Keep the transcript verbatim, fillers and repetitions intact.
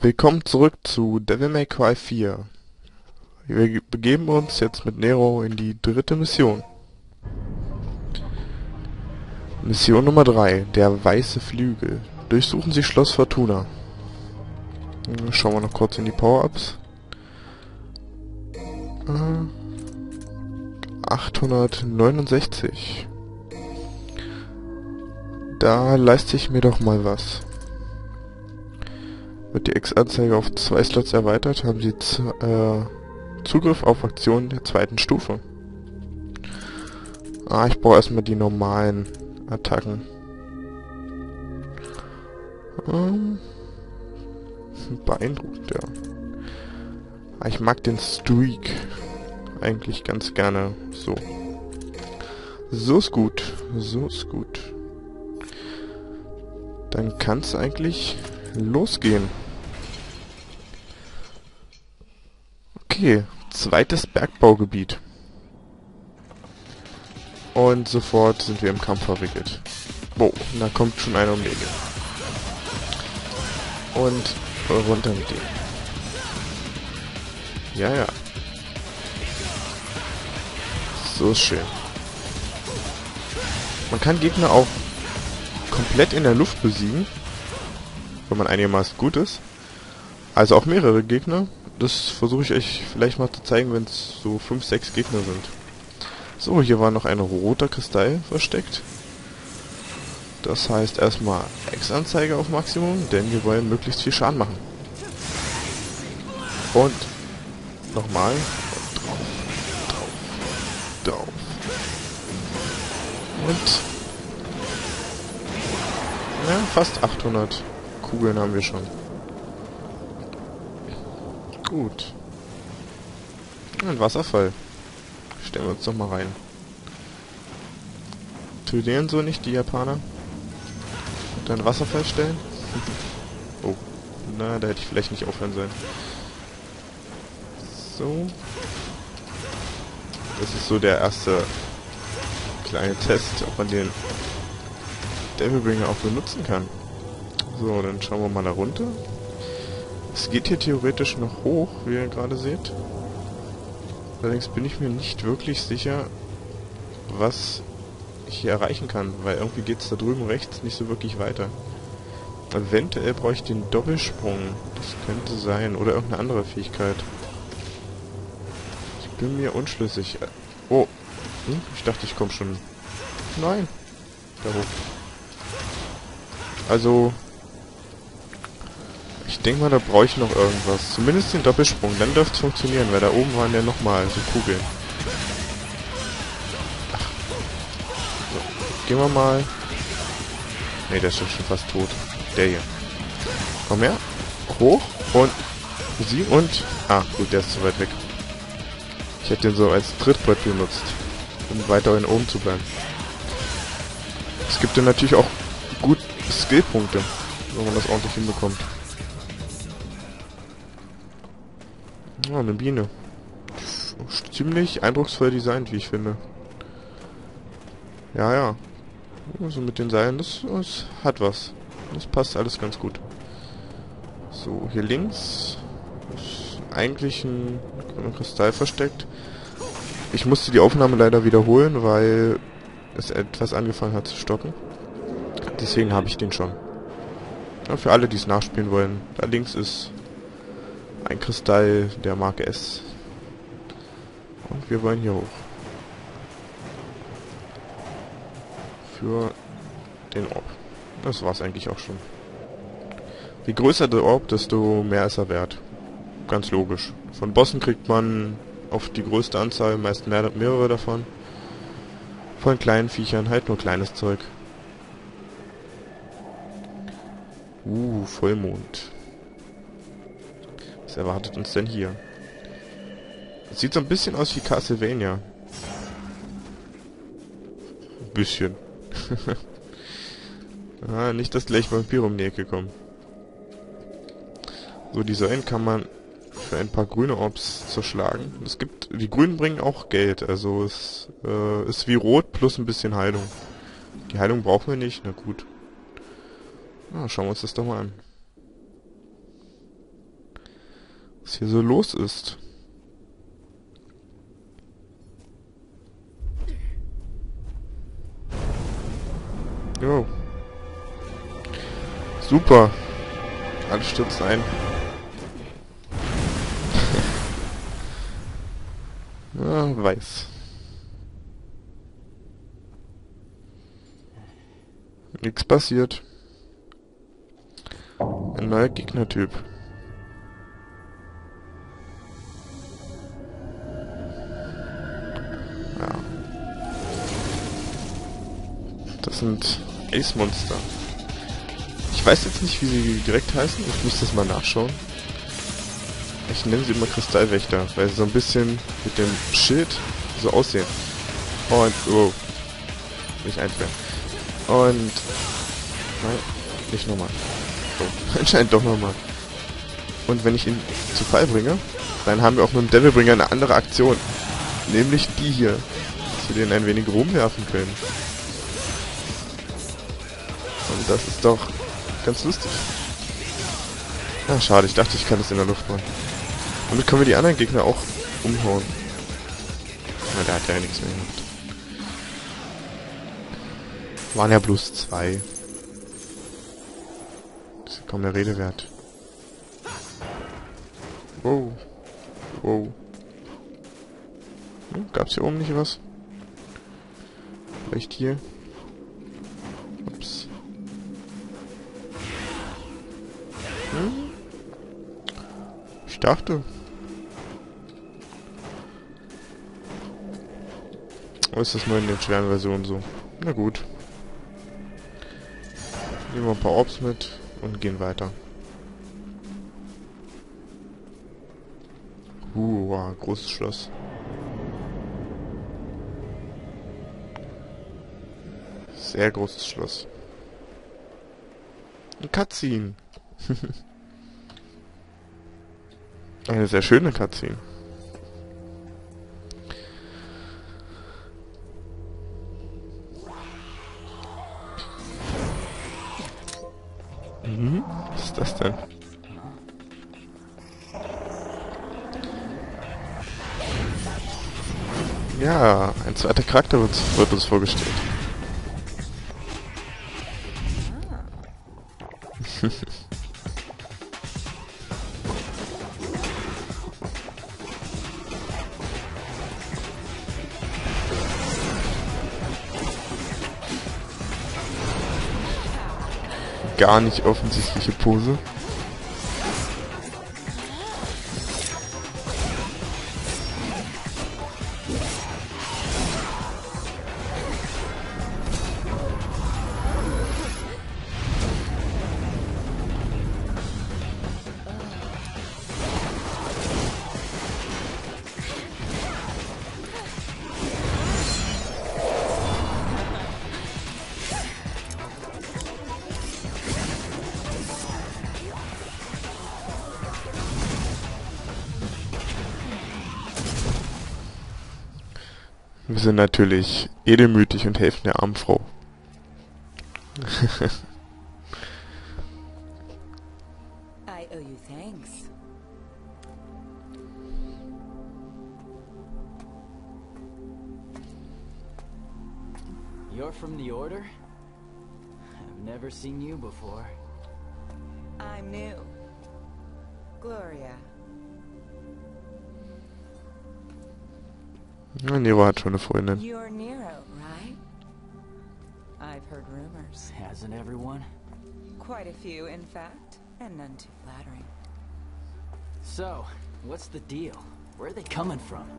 Willkommen zurück zu Devil May Cry vier. Wir begeben uns jetzt mit Nero in die dritte Mission. Mission Nummer drei, der weiße Flügel. Durchsuchen Sie Schloss Fortuna. Schauen wir noch kurz in die Power-Ups. Äh, achthundertneunundsechzig. Da leiste ich mir doch mal was. Wird die X-Anzeige auf zwei Slots erweitert, haben Sie z äh, Zugriff auf Aktionen der zweiten Stufe. Ah, ich brauche erstmal die normalen Attacken. Ähm, beeindruckend, ja. Ah, ich mag den Streak eigentlich ganz gerne so. So ist gut, so ist gut. Dann kann es eigentlich losgehen. Okay, zweites Bergbaugebiet. Und sofort sind wir im Kampf verwickelt. Wow, da kommt schon einer um die Ecke. Und runter mit ihm. Ja, ja. So ist schön. Man kann Gegner auch komplett in der Luft besiegen, wenn man einigermaßen gut ist. Also auch mehrere Gegner. Das versuche ich euch vielleicht mal zu zeigen, wenn es so fünf, sechs Gegner sind. So, hier war noch ein roter Kristall versteckt. Das heißt erstmal X-Anzeige auf Maximum, denn wir wollen möglichst viel Schaden machen. Und nochmal. Und drauf, drauf, drauf. Und ja, fast achthundert Kugeln haben wir schon. Gut. Ein Wasserfall. Stellen wir uns doch mal rein. Töten so nicht die Japaner? Und einen Wasserfall stellen? Oh. Na, da hätte ich vielleicht nicht aufhören sollen. So. Das ist so der erste kleine Test, ob man den Devilbringer auch benutzen kann. So, dann schauen wir mal da runter. Es geht hier theoretisch noch hoch, wie ihr gerade seht. Allerdings bin ich mir nicht wirklich sicher, was ich hier erreichen kann, weil irgendwie geht es da drüben rechts nicht so wirklich weiter. Eventuell brauche ich den Doppelsprung. Das könnte sein. Oder irgendeine andere Fähigkeit. Ich bin mir unschlüssig. Oh. Hm? Ich dachte, ich komme schon. Nein. Da hoch. Also, ich denke mal, da brauche ich noch irgendwas. Zumindest den Doppelsprung. Dann dürfte es funktionieren, weil da oben waren ja nochmal so Kugeln. Ach. So, gehen wir mal. Ne, der ist schon fast tot. Der hier. Komm her. Hoch. Und sie und... Ah, gut, der ist zu weit weg. Ich hätte den so als Trittbrett benutzt, um weiter in oben zu bleiben. Es gibt dann natürlich auch gut Skillpunkte, wenn man das ordentlich hinbekommt. Oh, eine Biene. Ziemlich eindrucksvoll designt, wie ich finde. Ja, ja. Also mit den Seilen, das, das hat was. Das passt alles ganz gut. So, hier links ist eigentlich ein, ein Kristall versteckt. Ich musste die Aufnahme leider wiederholen, weil es etwas angefangen hat zu stocken. Deswegen habe ich den schon. Ja, für alle, die es nachspielen wollen. Da links ist ein Kristall der Marke S. Und wir wollen hier hoch. Für den Orb. Das war's eigentlich auch schon. Je größer der Orb, desto mehr ist er wert. Ganz logisch. Von Bossen kriegt man auf die größte Anzahl meist mehr, mehrere davon. Von kleinen Viechern halt nur kleines Zeug. Uh, Vollmond. Was erwartet uns denn hier? Das sieht so ein bisschen aus wie Castlevania. Ein bisschen. Ah, nicht, dass gleich Vampire um die Ecke kommen. So, die Säulen kann man für ein paar grüne Orbs zerschlagen. Es gibt, die Grünen bringen auch Geld, also es äh, ist wie Rot plus ein bisschen Heilung. Die Heilung brauchen wir nicht, na gut. Na, schauen wir uns das doch mal an. was hier so los ist. Jo. Super. Alles stürzt ein. Ja, weiß. Nichts passiert. Ein neuer Gegnertyp. Ja. Das sind Ace-Monster. Ich weiß jetzt nicht, wie sie direkt heißen. Ich muss das mal nachschauen. Ich nenne sie immer Kristallwächter, weil sie so ein bisschen mit dem Schild so aussehen. Und, oh. Nicht einfrieren. Und, nein, nicht nochmal. Oh, anscheinend doch nochmal. Und wenn ich ihn zu Fall bringe, dann haben wir auch mit dem Devilbringer eine andere Aktion. Nämlich die hier. Dass wir den ein wenig rumwerfen können. Und das ist doch ganz lustig. Ah, schade, ich dachte, ich kann das in der Luft machen. Damit können wir die anderen Gegner auch umhauen. Na, der hat ja nichts mehr gemacht. Waren ja bloß zwei. Das ist kaum der Rede wert. Wow. Wow. Hm, gab's hier oben nicht was? Vielleicht hier? Ups. Hm? Ich dachte. Oh, ist das nur in den schweren Versionen so? Na gut. Nehmen wir ein paar Orbs mit und gehen weiter. Uh, wow, großes Schloss. Sehr großes Schloss. Ein Cutscene. Eine sehr schöne Cutscene. Mhm. Was ist das denn? Ja, ein zweiter Charakter wird, wird uns vorgestellt. Gar nicht offensichtliche Pose. Wir sind natürlich edelmütig und helfen der armen Frau. I owe you thanks. You're from the Order? I've never seen you before. I'm new. Gloria. Ja, Nero hat schon eine Freundin. You're Nero, right? I've heard rumors. Hasn't everyone? Quite a few, in fact, and none too flattering. So, what's the deal? Where are they coming from?